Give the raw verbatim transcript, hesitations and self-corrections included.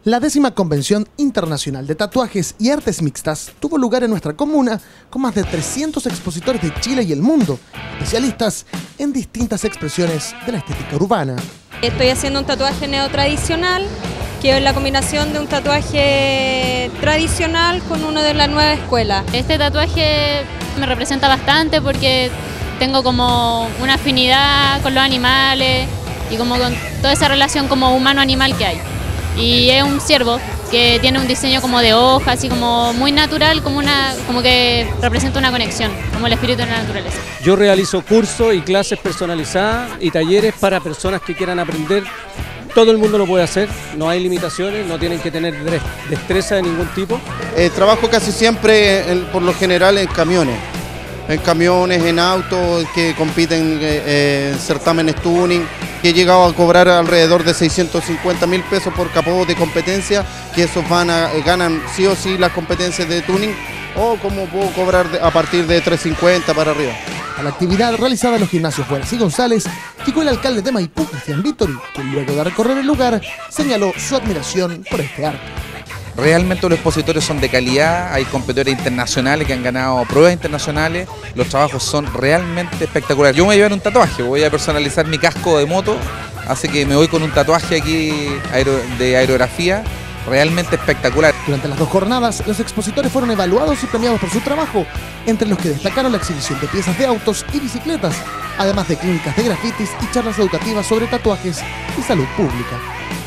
La décima Convención Internacional de Tatuajes y Artes Mixtas tuvo lugar en nuestra comuna con más de trescientos expositores de Chile y el mundo, especialistas en distintas expresiones de la estética urbana. Estoy haciendo un tatuaje neotradicional, que es la combinación de un tatuaje tradicional con uno de la nueva escuela. Este tatuaje me representa bastante porque tengo como una afinidad con los animales y como con toda esa relación como humano-animal que hay. Y es un ciervo que tiene un diseño como de hojas, así como muy natural, como, una, como que representa una conexión, como el espíritu de la naturaleza. Yo realizo cursos y clases personalizadas y talleres para personas que quieran aprender. Todo el mundo lo puede hacer, no hay limitaciones, no tienen que tener destreza de ningún tipo. Eh, trabajo casi siempre, en, por lo general, en camiones. En camiones, en autos que compiten eh, en certámenes tuning, que he llegado a cobrar alrededor de seiscientos cincuenta mil pesos por capó de competencia, que esos van a, ganan sí o sí las competencias de tuning, o como puedo cobrar a partir de trescientos cincuenta para arriba. A la actividad realizada en los gimnasios Buenas y González, llegó el alcalde de Maipú, Cristian Vittori, que luego de recorrer el lugar señaló su admiración por este arte. Realmente los expositores son de calidad, hay competidores internacionales que han ganado pruebas internacionales, los trabajos son realmente espectaculares. Yo me voy a llevar un tatuaje, voy a personalizar mi casco de moto, así que me voy con un tatuaje aquí de aerografía, realmente espectacular. Durante las dos jornadas, los expositores fueron evaluados y premiados por su trabajo, entre los que destacaron la exhibición de piezas de autos y bicicletas, además de clínicas de grafitis y charlas educativas sobre tatuajes y salud pública.